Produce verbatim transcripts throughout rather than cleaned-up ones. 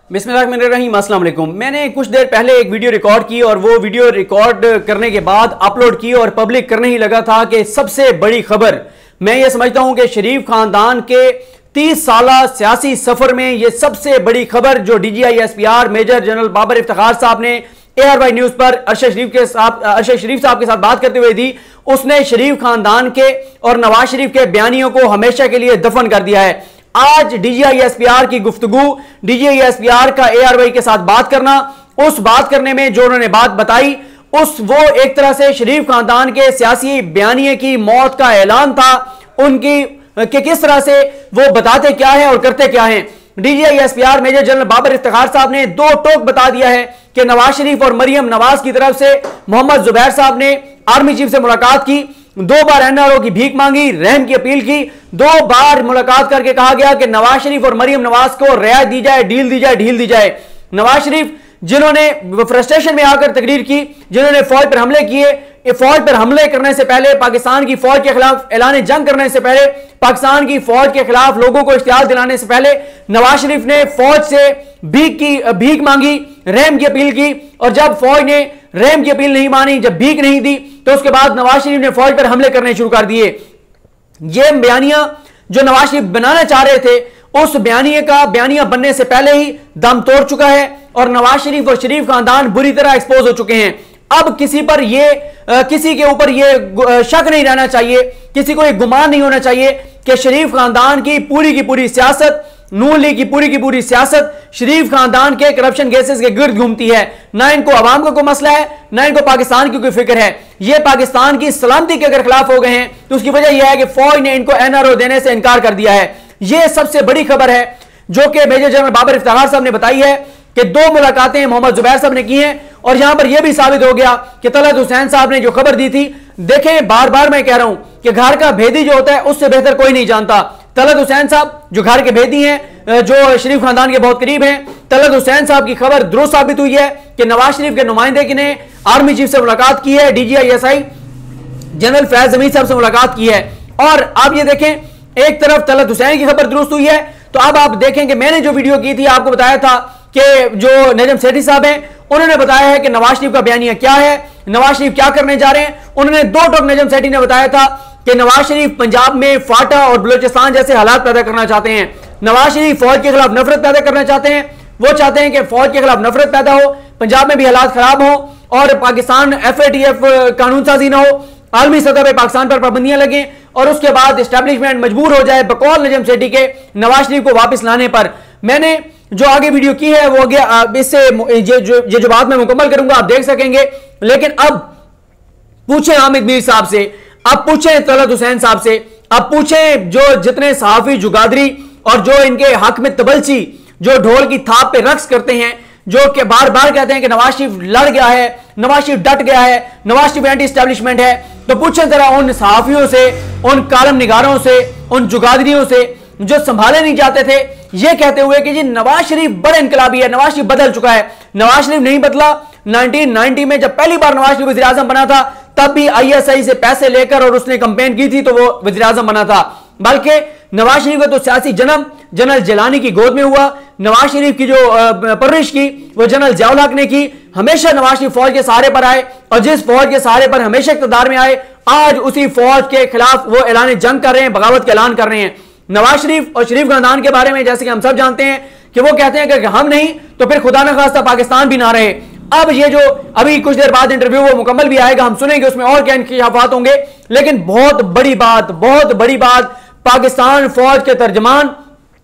बिस्मिल्लाहिर्रहमानिर्रहीम, अस्सलाम वालेकुम। मैंने कुछ देर पहले एक वीडियो रिकॉर्ड की और वो वीडियो रिकॉर्ड करने के बाद अपलोड की और पब्लिक करने ही लगा था कि सबसे बड़ी खबर, मैं ये समझता हूं कि शरीफ खानदान के तीस साला सियासी सफर में ये सबसे बड़ी खबर जो DGI SPR major general Babar Iftikhar साहब ने ए आर वाई न्यूज पर अरशद शरीफ के साथ अरशद शरीफ साहब के साथ बात करते हुए दी, उसने शरीफ खानदान के और नवाज शरीफ के बयानियों को हमेशा के लिए दफन कर दिया है। आज डीजीआई एसपीआर की गुफ्तगू, डीजीआई एसपीआर का ए आर वाई के साथ बात करना, उस बात करने में जो उन्होंने बात बताई, उस वो एक तरह से शरीफ खानदान के सियासी बयानिए की मौत का ऐलान था उनकी, कि किस तरह से वो बताते क्या है और करते क्या है। DGI SPR major general Babar Iftikhar साहब ने दो टोक बता दिया है कि नवाज शरीफ और मरियम नवाज की तरफ से मोहम्मद जुबैर साहब ने आर्मी चीफ से मुलाकात की, दो बार एनआरओ की भीख मांगी, रहम की अपील की, दो बार मुलाकात करके कहा गया कि नवाज शरीफ और मरियम नवाज को रियायत दी जाए, डील दी जाए, ढील दी जाए। नवाज शरीफ जिन्होंने फ्रस्ट्रेशन में आकर तकरीर की, जिन्होंने फौज पर हमले किए, फौज पर हमले करने से पहले, पाकिस्तान की फौज के खिलाफ ऐलान जंग करने से पहले, पाकिस्तान की फौज के खिलाफ लोगों को इश्तियार दिलाने से पहले नवाज शरीफ ने फौज से भीख की भीख मांगी, रहम की अपील की, और जब फौज ने रहम की अपील नहीं मानी, जब भीख नहीं दी, तो उसके बाद नवाज शरीफ ने फौज पर हमले करने शुरू कर दिए। ये बयानिया जो नवाज शरीफ बनाना चाह रहे थे, उस बयानिया का बयानिया बनने से पहले ही दम तोड़ चुका है और नवाज शरीफ और शरीफ खानदान बुरी तरह एक्सपोज हो चुके हैं। अब किसी पर ये आ, किसी के ऊपर ये शक नहीं रहना चाहिए, किसी को ये गुमान नहीं होना चाहिए कि शरीफ खानदान की पूरी की पूरी सियासत, नून लीग की पूरी की पूरी सियासत शरीफ खानदान के करप्शन केसेस के गिर्द घूमती है। ना इनको अवाम का कोई मसला है, ना इनको पाकिस्तान की कोई फिक्र है। ये पाकिस्तान की सलामती के अगर खिलाफ हो गए हैं तो उसकी वजह यह है कि फौज ने इनको एनआरओ देने से इनकार कर दिया है। यह सबसे बड़ी खबर है जो कि मेजर जनरल बाबर इफ्तिखार साहब ने बताई है कि दो मुलाकातें मोहम्मद जुबैर साहब ने की हैं और यहां पर यह भी साबित हो गया कि तलत हुसैन साहब ने जो खबर दी थी, देखें बार बार मैं कह रहा हूं कि घर का भेदी जो होता है उससे बेहतर कोई नहीं जानता। तलत हुसैन साहब जो घर के भेदी हैं, जो शरीफ खानदान के बहुत करीब हैं, तलत हुसैन साहब की खबर दुरुस्त साबित हुई है कि नवाज शरीफ के नुमाइंदे की ने आर्मी चीफ से मुलाकात की है, DGI SI general Faiz Zameer साहब से मुलाकात की है। और आप ये देखें, एक तरफ तलत हुसैन की खबर दुरुस्त हुई है, तो अब आप देखें कि मैंने जो वीडियो की थी आपको बताया था कि जो नजम सेठी साहब हैं उन्होंने बताया है कि नवाज शरीफ का बयानिया क्या है, नवाज शरीफ क्या करने जा रहे हैं। उन्होंने दो टोक नजम सेठी ने बताया था कि नवाज शरीफ पंजाब में फाटा और बलूचिस्तान जैसे हालात पैदा करना चाहते हैं, नवाज शरीफ फौज के खिलाफ नफरत पैदा करना चाहते हैं। वो चाहते हैं कि फौज के खिलाफ नफरत पैदा हो, पंजाब में भी हालात खराब हो और Pakistan F A T F कानून साजी ना हो, आलमी सतह पर पाकिस्तान पर पाबंदियां लगें और उसके बाद एस्टेब्लिशमेंट मजबूर हो जाए बकौल नजम सेठी के नवाज शरीफ को वापस लाने पर। मैंने जो आगे वीडियो की है वो आगे इससे ये जो ये जो बात मैं मुकम्मल करूंगा आप देख सकेंगे। लेकिन अब पूछें हामिद मीर साहब से, अब पूछें तलत हुसैन साहब से, अब पूछें जो जितने सहाफी जुगादरी और जो इनके हक में तबलची जो ढोल की थाप पे रक्स करते हैं, जो कि बार बार कहते हैं कि नवाज शरीफ लड़ गया है, नवाज शरीफ डट गया है, नवाज शरीफ एंटी एस्टेब्लिशमेंट है, तो पूछें जरा उन सहाफियों से, उन कालम निगारों से, उन जुगादरियों से जो संभाले नहीं जाते थे ये कहते हुए कि जी नवाज शरीफ बड़ा इनकलाबी है, नवाज शरीफ बदल चुका है। नवाज शरीफ नहीं बदला। नाइनटीन नाइंटी में जब पहली बार नवाज शरीफ वज़ीर आज़म बना था तब भी आईएसआई से पैसे लेकर और उसने कंपेन की थी तो वो वज़ीर आज़म बना था। बल्कि नवाज शरीफ का तो सियासी जन्म जनरल जिलानी की गोद में हुआ। नवाज शरीफ की जो परवरिश की वो जनरल जियाउल हक ने की। हमेशा नवाज शरीफ फौज के सहारे पर आए और जिस फौज के सहारे पर हमेशा इक़्तिदार में आए, आज उसी फौज के खिलाफ वो ऐलान जंग कर रहे हैं, बगावत का ऐलान कर रहे हैं। नवाज शरीफ और शरीफ खानदान के बारे में जैसे कि हम सब जानते हैं कि वो कहते हैं कि हम नहीं तो फिर खुदा न खास्ता पाकिस्तान भी ना रहे। अब ये जो अभी कुछ देर बाद इंटरव्यू वो मुकम्मल भी आएगा, हम सुनेंगे उसमें और क्या इंकशाफात होंगे। लेकिन बहुत बड़ी बात, बहुत बड़ी बात, पाकिस्तान फौज के तर्जमान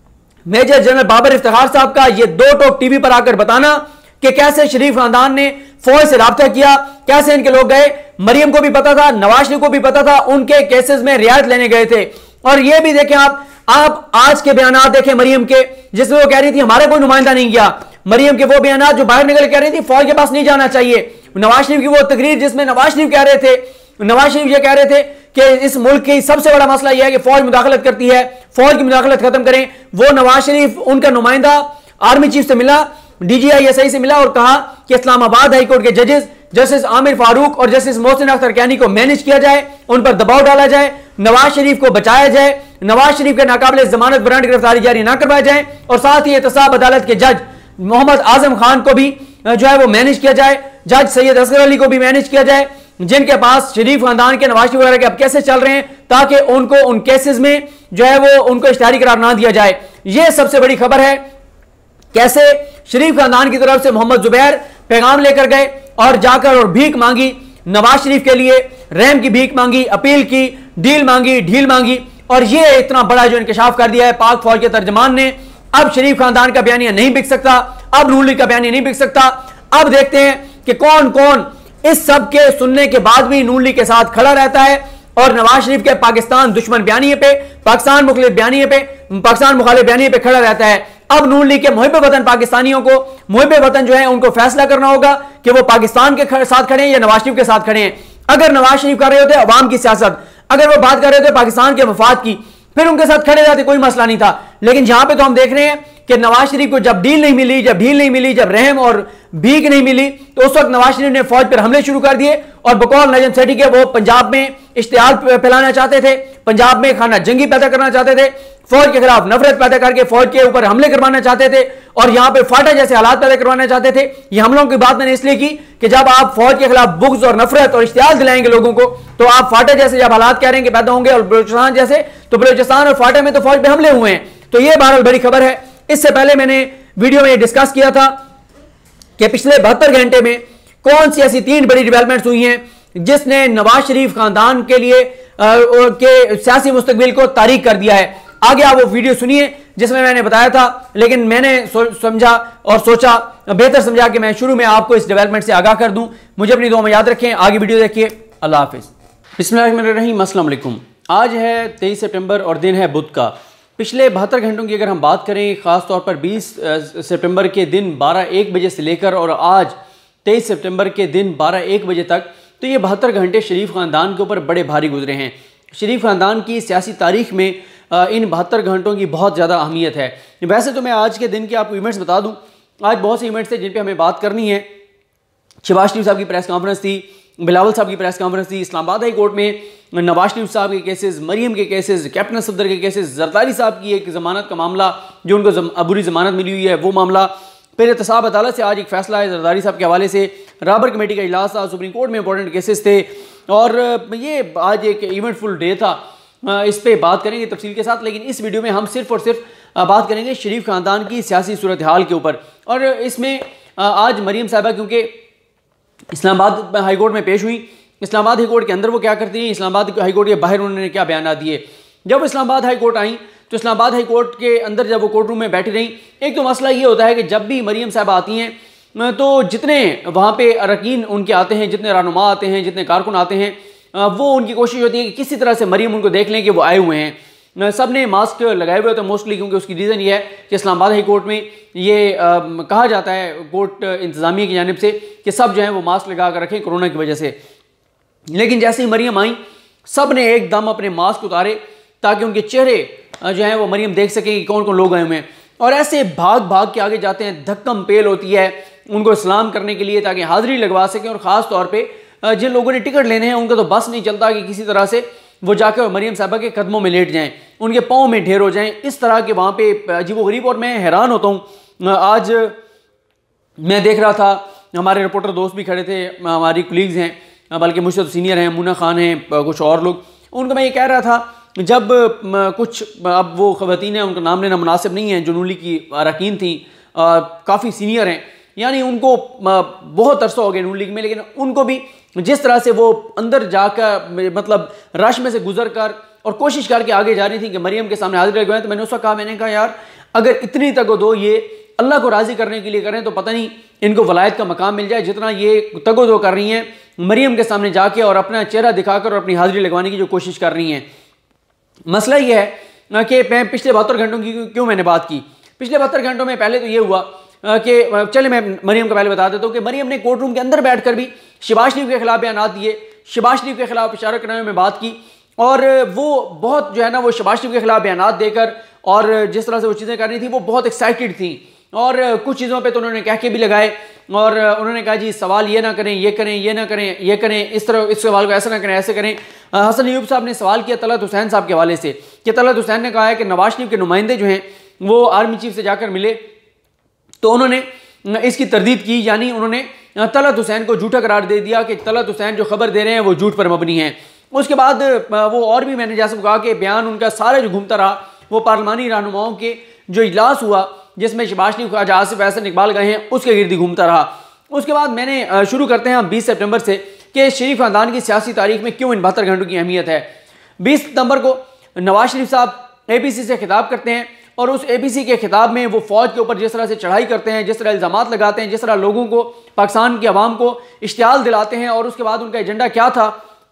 मेजर जनरल बाबर इफ्तिखार साहब का ये दो टोक टीवी पर आकर बताना कि कैसे शरीफ खानदान ने फौज से राब्ता किया, कैसे इनके लोग गए। मरियम को भी पता था, नवाज शरीफ को भी पता था, उनके केसेस में रियायत लेने गए थे। और ये भी देखें आप आप आज के बयानात देखें मरियम के, जिसमें वो कह रही थी हमारा कोई नुमाइंदा नहीं गया। मरियम के वो बयानात जो बाहर निकल कह रही थी फौज के पास नहीं जाना चाहिए। नवाज शरीफ की वो तकरीर जिसमें नवाज शरीफ कह रहे थे नवाज शरीफ ये कह रहे थे कि इस मुल्क की सबसे बड़ा मसला यह है कि फौज मुदाखलत करती है, फौज की मुदाखलत खत्म करें। वो नवाज शरीफ उनका नुमाइंदा आर्मी चीफ से मिला, डीजीआई एसआई से मिला और कहा कि इस्लामाबाद हाईकोर्ट के जजेस जस्टिस आमिर फारूक और जस्टिस मोहसिन अख्तर कैनी को मैनेज किया जाए, उन पर दबाव डाला जाए, नवाज शरीफ को बचाया जाए, नवाज शरीफ के नाकाबिले जमानत वारंट गिरफ्तारी जारी ना करवाया जाए और साथ ही एहतसाब अदालत के जज मोहम्मद आजम खान को भी जो है वो मैनेज किया जाए, जज सैयद असगर अली को भी मैनेज किया जाए, जिनके पास शरीफ खानदान के नवाज शरीफ वगैरह के अब केसेस चल रहे हैं, ताकि उनको उन केसेस में जो है वो उनको इश्तिहारी करार ना दिया जाए। यह सबसे बड़ी खबर है। कैसे शरीफ खानदान की तरफ से मोहम्मद जुबैर पैगाम लेकर गए और जाकर और भीख मांगी, नवाज शरीफ के लिए रहम की भीख मांगी, अपील की, डील मांगी, ढील मांगी, और यह इतना बड़ा जो इंकशाफ कर दिया है पाक फौज के तर्जमान ने। अब शरीफ खानदान का बयानिया नहीं बिक सकता, अब नून लीग का बयानिया नहीं बिक सकता। अब देखते हैं कि कौन कौन इस सब के सुनने के बाद भी नून लीग के साथ खड़ा रहता है और नवाज शरीफ के पाकिस्तान दुश्मन बयानिए पे, पाकिस्तान मुखलिफ बयानिए पे, पाकिस्तान मुखालिफ बयानिए पे खड़ा रहता है। अब नून लीग के मुहिब वतन पाकिस्तानियों को, मुहिब वतन जो है उनको फैसला करना होगा कि वो पाकिस्तान के साथ खड़े हैं या नवाज शरीफ के साथ खड़े हैं। अगर नवाज शरीफ कर रहे होते अवाम की सियासत, अगर वो बात कर रहे थे पाकिस्तान के मफाद की, फिर उनके साथ खड़े रहते, कोई मसला नहीं था। लेकिन यहां पे तो हम देख रहे हैं कि नवाज शरीफ को जब डील नहीं मिली, जब ढील नहीं मिली, जब रहम और भीख नहीं मिली, तो उस वक्त नवाज शरीफ ने फौज पर हमले शुरू कर दिए और बकौल नजम सेठी के वो पंजाब में इश्तिहार फैलाना चाहते थे, पंजाब में खाना जंगी पैदा करना चाहते थे, फौज के खिलाफ नफरत पैदा करके फौज के ऊपर हमले करवाना चाहते थे और यहां पे फाटा जैसे हालात पैदा करवाना चाहते थे। ये हमलों की बात मैंने इसलिए की कि जब आप फौज के खिलाफ बुग़्ज़ और नफरत और इश्तिहार दिलाएंगे लोगों को, तो आप फाटा जैसे जब हालात कह रहे हैं कि पैदा होंगे और बलूचिस्तान जैसे, तो बलूचिस्तान और फाटा में तो फौज पे हमले हुए हैं। तो ये बहरहाल बड़ी खबर है। इससे पहले मैंने वीडियो में डिस्कस किया था कि पिछले बहत्तर घंटे में कौन सी ऐसी तीन बड़ी डेवलपमेंट्स हुई हैं जिसने नवाज शरीफ खानदान के लिए आ, के सियासी मुस्तकबिल को तारीक कर दिया है। आगे आप वो वीडियो सुनिए जिसमें मैंने बताया था, लेकिन मैंने समझा और सोचा, बेहतर समझा कि मैं शुरू में आपको इस डेवलपमेंट से आगाह कर दूं। मुझे अपनी दुआ में याद रखें। आगे वीडियो देखिए। अल्लाह हाफिज़। बिस्मिल्लाहिर्रहमानिर्रहीम। अस्सलाम वालेकुम। आज है तेईस सितंबर और दिन है बुध का। पिछले बहत्तर घंटों की अगर हम बात करें, ख़ास तौर पर बीस सितंबर के दिन बारह एक बजे से लेकर और आज तेईस सितंबर के दिन बारह एक बजे तक, तो ये बहत्तर घंटे शरीफ ख़ानदान के ऊपर बड़े भारी गुजरे हैं। शरीफ ख़ानदान की सियासी तारीख में इन बहत्तर घंटों की बहुत ज़्यादा अहमियत है। वैसे तो मैं आज के दिन के आपको इवेंट्स बता दूं। आज बहुत से इवेंट्स थे जिन पे हमें बात करनी है। शहबाज शरीफ साहब की प्रेस कॉन्फ्रेंस थी, बिलावल साहब की प्रेस कॉन्फ्रेंस थी, इस्लामाबाद हाई कोर्ट में नवाज शरीफ साहब के केसेस, मरीम के केसेस, कैप्टन सफदर के केसेस, जरदारी साहब की एक ज़मानत का मामला जो उनको अबूरी ज़मानत मिली हुई है वो मामला, फिर एहतसाब अदालत से आज एक फैसला है जरदारी साहब के हवाले से, राबर कमेटी का इजलास था, सुप्रीम कोर्ट में इंपॉर्टेंट केसेस थे और ये आज एक इवेंटफुल डे था। इस पर बात करेंगे तफसील के साथ, लेकिन इस वीडियो में हम सिर्फ और सिर्फ बात करेंगे शरीफ खानदान की सियासी सूरत हाल के ऊपर। और इसमें आज मरीम साहबा क्योंकि इस्लामाबाद हाई कोर्ट में पेश हुई, इस्लामाबाद हाई कोर्ट के अंदर वो क्या करती हैं, इस्लामाबाद हाई कोर्ट के बाहर उन्होंने क्या बयान दिए। जब इस्लामाबाद हाई कोर्ट आई तो इस्लामाबाद हाई कोर्ट के अंदर जब वो कोर्ट रूम में बैठी रही, एक तो मसला ये होता है कि जब भी मरीम साहब आती हैं तो जितने वहाँ पे अरकान उनके आते हैं, जितने रहनुमा आते हैं, जितने कारकुन आते हैं, वो उनकी कोशिश होती है कि किसी तरह से मरीम उनको देख लें कि वो आए हुए हैं। सब ने मास्क लगाए हुए होते हैं मोस्टली, क्योंकि उसकी रीज़न ये है कि इस्लामाबाद हाई कोर्ट में ये आ, कहा जाता है कोर्ट इंतज़ामिया की जानिब से कि सब जो है वो मास्क लगा कर रखें कोरोना की वजह से। लेकिन जैसे ही मरीम आई, सब ने एकदम अपने मास्क उतारे ताकि उनके चेहरे जो हैं वो मरीम देख सकें कि कौन कौन लोग आए हुए हैं, और ऐसे भाग भाग के आगे जाते हैं, धक्कम पेल होती है उनको सलाम करने के लिए ताकि हाज़िरी लगवा सकें। और ख़ास तौर पे जिन लोगों ने टिकट लेने हैं उनका तो बस नहीं चलता कि किसी तरह से वो जाकर मरीम साहबा के कदमों में लेट जाएं, उनके पाँव में ढेर हो जाएं, इस तरह के वहाँ पे अजीब व गरीब। और मैं हैरान होता हूँ, आज मैं देख रहा था, हमारे रिपोर्टर दोस्त भी खड़े थे, हमारी कुलीग्स हैं, बल्कि मुझसे तो सीनियर हैं, मुन्ना खान हैं, कुछ और लोग, उनको मैं ये कह रहा था जब कुछ, अब वो ख़वातीन हैं उनका नाम लेना मुनासिब नहीं है, जो नून लीग की अरकान थी, काफ़ी सीनियर हैं, यानी उनको बहुत अरसा हो गया नून लीग में, लेकिन उनको भी जिस तरह से वो अंदर जाकर मतलब रश में से गुजर कर और कोशिश करके आगे जा रही थी कि मरीम के सामने हाजिर लगवाएं, तो मैंने उसका कहा, मैंने कहा यार अगर इतनी तक दो ये अल्लाह को राज़ी करने के लिए करें तो पता नहीं इनको वलायत का मकाम मिल जाए, जितना ये तगो दो कर रही हैं मरीम के सामने जाके और अपना चेहरा दिखाकर और अपनी हाजिरी लगवाने की जो कोशिश कर रही हैं। मसला ये है कि मैं पिछले बहत्तर घंटों की क्यों मैंने बात की। पिछले बहत्तर घंटों में पहले तो ये हुआ कि चले मैं मरीम का पहले बता देता हूँ कि मरीम ने कोर्ट रूम के अंदर बैठकर भी शहबाज शरीफ के खिलाफ बयान दिए, शहबाज शरीफ के खिलाफ इशारा करने में बात की, और वो बहुत जो है ना वो शहबाज शरीफ के खिलाफ बयान देकर और जिस तरह से वो चीज़ें कर रही थी वो बहुत एक्साइटेड थी, और कुछ चीज़ों पे तो उन्होंने कह के भी लगाए, और उन्होंने कहा जी सवाल ये ना करें, ये करें, ये ना करें, ये करें, इस तरह इस सवाल को ऐसा ना करें, ऐसे करें। हसन अयूब साहब ने सवाल किया तलत हुसैन साहब के हवाले से कि तलत हुसैन ने कहा है कि नवाज शरीफ के नुमाइंदे जो हैं वो आर्मी चीफ से जाकर मिले तो उन्होंने इसकी तरदीद की, यानी उन्होंने तलत हुसैन को झूठा करार दे दिया कि तलत हुसैन जो खबर दे रहे हैं वो झूठ पर मबनी है। उसके बाद वो और भी, मैंने जैसे कहा कि बयान उनका सारा जो घूमता रहा वो पार्लिमानी रहनुमाओं के जो इजलास हुआ जिसमें शहबाज शरीफ, ख्वाजा आसिफ, एहसन इकबाल गए हैं, उसके गिर्द घूमता रहा। उसके बाद मैंने शुरू करते हैं हम बीस सितंबर से कि शरीफ खानदान की सियासी तारीख में क्यों इन बहत्तर घंटों की अहमियत है। बीस सितंबर को नवाज शरीफ साहब ए पी सी से खिताब करते हैं और उस ए पी सी के खिताब में वो फौज के ऊपर जिस तरह से चढ़ाई करते हैं, जिस तरह इल्ज़ामात लगाते हैं, जिस तरह लोगों को, पाकिस्तान की आवाम को इश्तियाल दिलाते हैं, और उसके बाद उनका एजेंडा क्या था,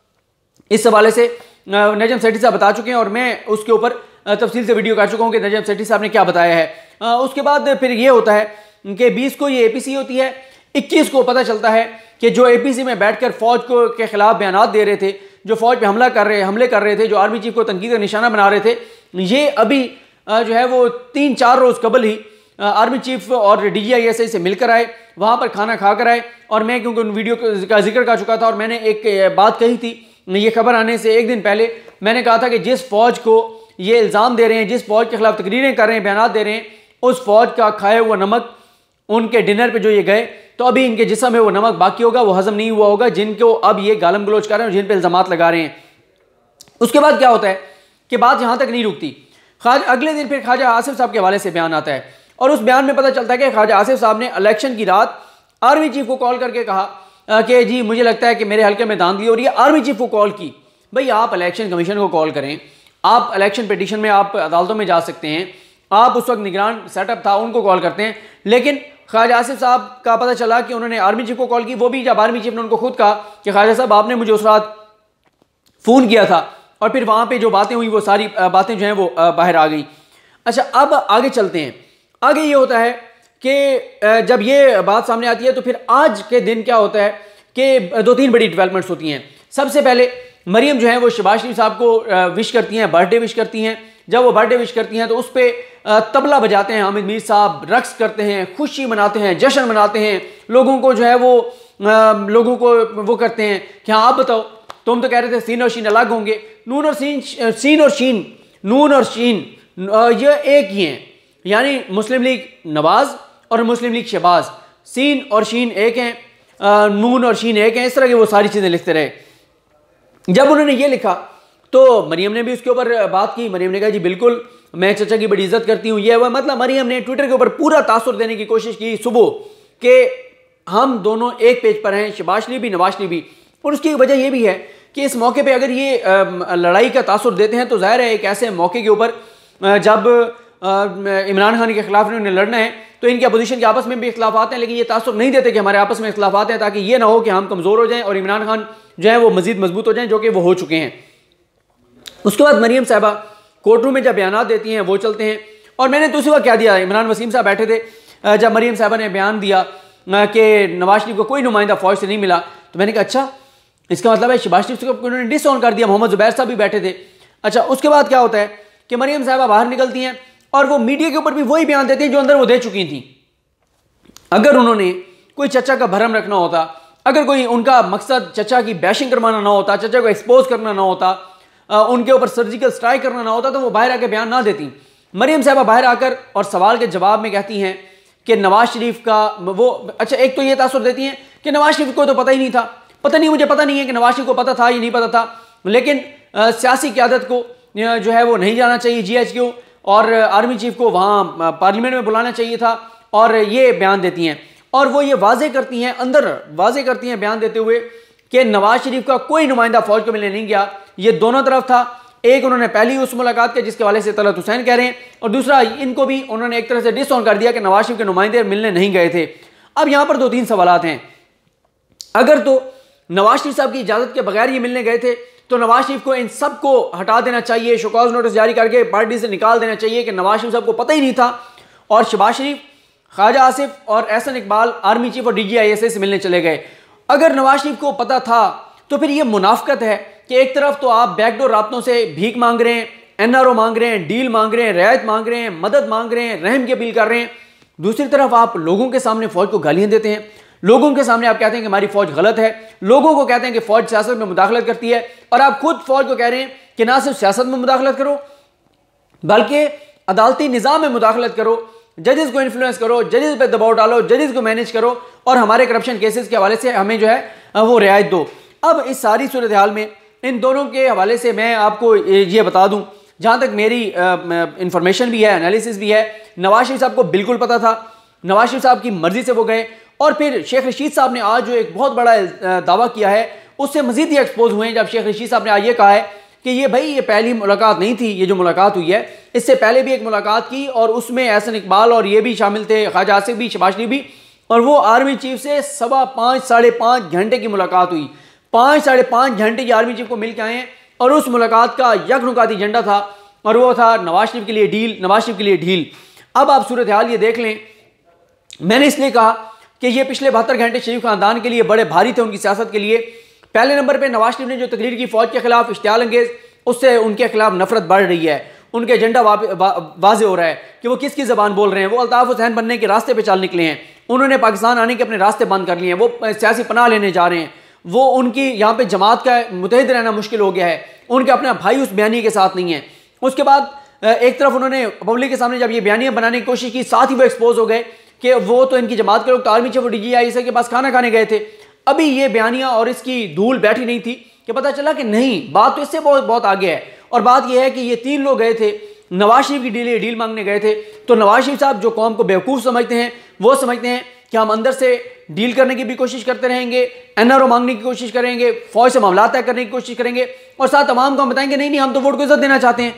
इस हवाले से नजम सेठी साहब बता चुके हैं और मैं उसके ऊपर तफसील से वीडियो कर चुका हूँ कि नजम सेठी साहब ने क्या बताया है। उसके बाद फिर ये होता है कि बीस को ये ए पी सी होती है, इक्कीस को पता चलता है कि जो ए पी सी में बैठकर फौज को के खिलाफ बयान दे रहे थे, जो फौज पे हमला कर रहे हमले कर रहे थे, जो आर्मी चीफ को तनकीद का निशाना बना रहे थे, ये अभी जो है वो तीन चार रोज कबल ही आर्मी चीफ और D G I S I से मिलकर आए, वहाँ पर खाना खा कर आए। और मैं क्योंकि उन वीडियो का जिक्र कर चुका था और मैंने एक बात कही थी, ये खबर आने से एक दिन पहले मैंने कहा था कि जिस फौज को ये इल्ज़ाम दे रहे हैं, जिस फौज के खिलाफ तकरीरें कर रहे हैं, बयान दे रहे हैं, उस फौज का खाया हुआ नमक उनके डिनर पे जो ये गए तो अभी इनके जिस्म में वो नमक बाकी होगा, वो हजम नहीं हुआ होगा, जिनको अब ये गालम गलोच कर रहे हैं और जिन पे इल्ज़ामात लगा रहे हैं। उसके बाद क्या होता है कि बात यहाँ तक नहीं रुकती। खाज अगले दिन फिर ख्वाजा आसिफ साहब के हवाले से बयान आता है और उस बयान में पता चलता है कि ख्वाजा आसिफ साहब ने इलेक्शन की रात आर्मी चीफ को कॉल करके कहा कि जी मुझे लगता है कि मेरे हल्के में धांधली हो रही है। आर्मी चीफ को कॉल की। भाई आप इलेक्शन कमीशन को कॉल करें, आप इलेक्शन पिटीशन में आप अदालतों में जा सकते हैं, आप उस वक्त निगरान सेटअप था उनको कॉल करते हैं, लेकिन ख्वाजा आसिफ साहब का पता चला कि उन्होंने आर्मी चीफ को कॉल की, वो भी जब आर्मी चीफ ने उनको खुद कहा कि ख्वाजा साहब आपने मुझे उस रात फ़ोन किया था, और फिर वहाँ पे जो बातें हुई वो सारी बातें जो हैं वो बाहर आ गई। अच्छा, अब आगे चलते हैं। आगे ये होता है कि जब ये बात सामने आती है तो फिर आज के दिन क्या होता है कि दो तीन बड़ी डेवलपमेंट्स होती हैं। सबसे पहले मरियम जो है वो शहबाज शरीफ साहब को विश करती हैं, बर्थडे विश करती हैं। जब वो बर्थडे विश करती हैं तो उस पर तबला बजाते हैं हामिद मीर साहब, रक्स करते हैं, खुशी मनाते हैं, जश्न मनाते हैं, लोगों को जो है वो लोगों को वो करते हैं कि हाँ आप बताओ, तुम तो कह रहे थे सीन और शीन अलग होंगे। नून और सीन, सीन और शीन, नून और शीन ये एक ही हैं, यानी मुस्लिम लीग नवाज और मुस्लिम लीग शहबाज, सीन और शीन एक हैं, नून और शीन एक हैं। इस तरह की वो सारी चीज़ें लिखते रहे। जब उन्होंने ये लिखा तो मरियम ने भी उसके ऊपर बात की। मरियम ने कहा जी बिल्कुल मैं चचा की बड़ी इज्जत करती हूँ, ये वह, मतलब मरियम ने ट्विटर के ऊपर पूरा तासुर देने की कोशिश की सुबह कि हम दोनों एक पेज पर हैं, शहबाज शरीफ भी नवाज शरीफ भी। और उसकी वजह यह भी है कि इस मौके पे अगर ये लड़ाई का तासुर देते हैं तो जाहिर है एक ऐसे मौके के ऊपर जब इमरान खान के खिलाफ इन्होंने लड़ना है तो इनके अपोजिशन के आपस में भी इख्लाफात हैं, लेकिन ये तासुर नहीं देते कि हमारे आपस में इख्लाफात हैं, ताकि ये ना हो कि हम कमज़ोर हो जाएं और इमरान खान जो है वो मजीद मजबूत हो जाएं, जो कि वो हो चुके हैं। उसके बाद मरियम साहबा कोर्ट रूम में जब बयान देती हैं वो चलते हैं। और मैंने तो उसी वक्त क्या दिया, इमरान वसीम साहब बैठे थे जब मरियम साहबा ने बयान दिया कि नवाज शरीफ को कोई नुमाइंदा फौज से नहीं मिला, तो मैंने कहा अच्छा इसका मतलब है शहबाज शरीफ को उन्होंने डिसऑन कर दिया। मोहम्मद जुबैर साहब भी बैठे थे। अच्छा, उसके बाद क्या होता है कि मरियम साहबा बाहर निकलती हैं और वो मीडिया के ऊपर भी वही बयान देती हैं जो अंदर वो दे चुकी थी। अगर उन्होंने कोई चचा का भरम रखना होता, अगर कोई उनका मकसद चचा की बैशिंग करवाना ना होता, चचा को एक्सपोज करना ना होता, उनके ऊपर सर्जिकल स्ट्राइक करना ना होता, तो वो बाहर आकर बयान ना देती। मरियम साहबा बाहर आकर और सवाल के जवाब में कहती हैं कि नवाज शरीफ का वो, अच्छा एक तो ये तासुर देती हैं कि नवाज शरीफ को तो पता ही नहीं था, पता नहीं, मुझे पता नहीं है कि नवाज शरीफ को पता था या नहीं पता था, लेकिन आ, सियासी क़यादत को जो है वो नहीं जाना चाहिए जी एच क्यू, और आर्मी चीफ को वहाँ पार्लियामेंट में बुलाना चाहिए था, और ये बयान देती हैं। और वो ये वाजे करती हैं, अंदर वाजे करती हैं बयान देते हुए कि नवाज शरीफ का कोई नुमाइंदा फौज को मिलने नहीं गया। ये दोनों तरफ था, एक उन्होंने पहली उस मुलाकात के जिसके वाले से तलत हुसैन कह रहे हैं, और दूसरा इनको भी उन्होंने एक तरह से डिसऑन कर दिया कि नवाज शरीफ के नुमाइंदे मिलने नहीं गए थे। अब यहाँ पर दो तीन सवालात हैं। अगर तो नवाज शरीफ साहब की इजाज़त के बगैर ये मिलने गए थे तो नवाज शरीफ को इन सब को हटा देना चाहिए, शोकॉज नोटिस जारी करके पार्टी से निकाल देना चाहिए कि नवाज शरीफ साहब को पता ही नहीं था, और शहबाज शरीफ, ख्वाजा आसिफ और एहसन इकबाल आर्मी चीफ और D G I S I से मिलने चले गए। अगर नवाज शरीफ को पता था तो फिर ये मुनाफकत है कि एक तरफ तो आप बैकडोर राब्तों से भीख मांग रहे हैं, एन आर ओ मांग रहे हैं, डील मांग रहे हैं, रियायत मांग रहे हैं, मदद मांग रहे हैं, रहम की अपील कर रहे हैं, दूसरी तरफ आप लोगों के सामने फौज को गालियां देते हैं, लोगों के सामने आप कहते हैं कि हमारी फौज गलत है, लोगों को कहते हैं कि फौज सियासत में मुदाखलत करती है, और आप खुद फौज को कह रहे हैं कि ना सिर्फ सियासत में मुदाखलत करो बल्कि अदालती निज़ाम में मुदाखलत करो, जजेस को इन्फ्लुएंस करो, जजेस पे दबाव डालो, जजेस को मैनेज करो और हमारे करप्शन केसेस के हवाले से हमें जो है वो रियायत दो। अब इस सारी सूरत हाल में इन दोनों के हवाले से मैं आपको ये बता दूं, जहां तक मेरी इंफॉर्मेशन भी है, एनालिसिस भी है, नवाज शरीफ साहब को बिल्कुल पता था, नवाज शरीफ साहब की मर्जी से वो गए और फिर शेख रशीद साहब ने आज जो एक बहुत बड़ा दावा किया है उससे मजीद ही एक्सपोज हुए हैं, जब शेख रशीद साहब ने आज ये कहा है कि ये भाई ये पहली मुलाकात नहीं थी, ये जो मुलाकात हुई है इससे पहले भी एक मुलाकात की और उसमें एहसन इकबाल और ये भी शामिल थे, ख्वाजा आसिफ भी, शहबाज शरीफ भी, और वो आर्मी चीफ से सवा पाँच साढ़े पाँच घंटे की मुलाकात हुई। पाँच साढ़े पाँच घंटे की आर्मी चीफ को मिल के आए हैं और उस मुलाकात का यकनुकाती एजेंडा था और वो था नवाज शरीफ के लिए डील, नवाज शरीफ के लिए डील। अब आप सूरत हाल ये देख लें, मैंने इसलिए कहा कि ये पिछले बहत्तर घंटे शरीफ खानदान के लिए बड़े भारी थे, उनकी सियासत के लिए। पहले नंबर पे नवाज शरीफ ने जो तकरीर की फौज के खिलाफ इश्तियाल अंगेज, उससे उनके खिलाफ नफरत बढ़ रही है, उनके एजेंडा वा, वा, वाजे हो रहा है कि वो किसकी जबान बोल रहे हैं। वो अल्ताफ हुसैन बनने के रास्ते पे चल निकले हैं, उन्होंने पाकिस्तान आने के अपने रास्ते बंद कर लिए हैं, वो सियासी पनाह लेने जा रहे हैं, वो उनकी यहाँ पे जमात का मुतहद रहना मुश्किल हो गया है, उनके अपना भाई उस बयानी के साथ नहीं है। उसके बाद एक तरफ उन्होंने पब्लिक के सामने जब ये बयानियाँ बनाने की कोशिश की, साथ ही वो एक्सपोज हो गए कि वो तो इनकी जमात के लोग, तो army chief D G I के पास खाना खाने गए थे। अभी ये बयानियाँ और इसकी धूल बैठी नहीं थी कि पता चला कि नहीं, बात तो इससे बहुत बहुत आगे है। और बात यह है कि ये तीन लोग गए थे, नवाज शरीफ की डील डील मांगने गए थे। तो नवाज शरीफ साहब जो कौम को बेवकूफ़ समझते हैं, वो समझते हैं कि हम अंदर से डील करने की भी कोशिश करते रहेंगे, एन आर ओ मांगने की कोशिश करेंगे, फौज से मामला तय करने की कोशिश करेंगे और साथ तमाम को हम बताएंगे नहीं नहीं हम तो वोट को इज्जत देना चाहते हैं,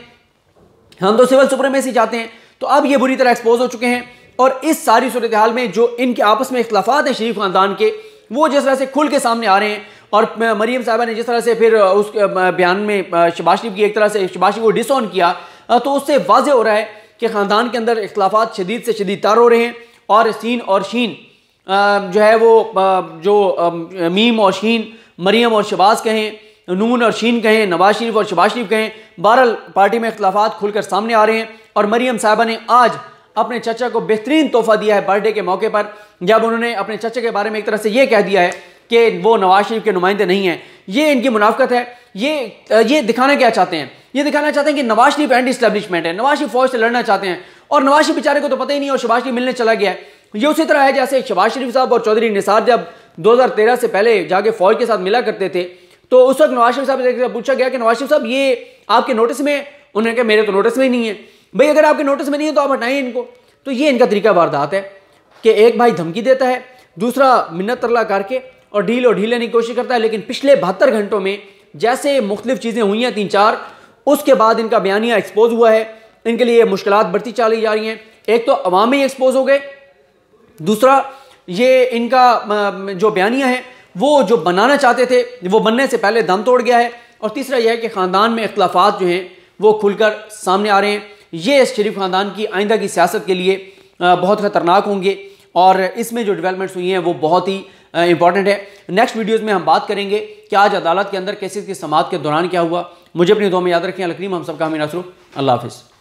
हम तो सिविल सुप्रीमेसी चाहते हैं। तो अब ये बुरी तरह एक्सपोज हो चुके हैं और इस सारी सूरत हाल में जो इनके आपस में इख्तलाफात हैं शरीफ खानदान के, वो जिस तरह से खुल के सामने आ रहे हैं। और मरीम साहिबा ने जिस तरह से फिर उस बयान में शहबाज शरीफ की एक तरह से शहबाज शरीफ को डिसऑन किया, तो उससे वाज़ेह हो रहा है कि ख़ानदान के अंदर इख्तलाफात शदीद से शदीद तर हो रहे हैं। और सीन और शीन जो है वो जो मीम और शीन, मरीम और शहबाज कहें, नून और शीन कहें, नवाज शरीफ और शहबाज शरीफ कहें, बहरहाल पार्टी में इख्तलाफात खुलकर सामने आ रहे हैं। और मरीम साहिबा ने आज अपने चचा को बेहतरीन तोहफा दिया है बर्थडे के मौके पर, जब उन्होंने अपने चचा के बारे में एक तरह से ये कह दिया है कि वो नवाज शरीफ के नुमाइंदे नहीं हैं। ये इनकी मुनाफकत है। ये ये दिखाना क्या चाहते हैं? ये दिखाना चाहते हैं कि नवाज शरीफ एंटी इस्टेब्लिशमेंट है, नवाज शरीफ फौज से लड़ना चाहते हैं और नवाज शरीफ बेचारे को तो पता ही नहीं और शहबाज शरीफ मिलने चला गया है। ये उसी तरह है जैसे शहबाज शरीफ साहब और चौधरी निसार जब दो हज़ार तेरह से पहले जाके फौज के साथ मिला करते थे, तो उस वक्त नवाज शरीफ साहब से पूछा गया कि नवाज शरीफ साहब ये आपके नोटिस में? उन्होंने कहा मेरे तो नोटिस में ही नहीं है। भाई अगर आपके नोटिस में नहीं है तो आप हटाएं इनको। तो ये इनका तरीका वारदात है कि एक भाई धमकी देता है, दूसरा मिन्नत तरला करके और ढील और ढील लेने की कोशिश करता है। लेकिन पिछले बहत्तर घंटों में जैसे मुख्तलिफ चीज़ें हुई हैं तीन चार, उसके बाद इनका बयानिया एक्सपोज हुआ है, इनके लिए मुश्किलात बढ़ती चली जा रही हैं। एक तो अवाम में एक्सपोज हो गए, दूसरा ये इनका जो बयानिया है वो जो बनाना चाहते थे वो बनने से पहले दम तोड़ गया है, और तीसरा यह है कि ख़ानदान में इख्तलाफात जो हैं वो खुलकर सामने आ रहे हैं। ये इस शरीफ ख़ानदान की आइंदा की सियासत के लिए बहुत ख़तरनाक होंगे और इसमें जो डेवलपमेंट्स हुई हैं वो बहुत ही इंपॉर्टेंट है। नेक्स्ट वीडियोज़ में हम बात करेंगे कि आज अदालत के अंदर केसेस की समाअत के दौरान क्या हुआ। मुझे अपनी दुआ में याद रखें। अल करीम हम सबका हमीर नसरू। अल्लाह हाफ़िज़।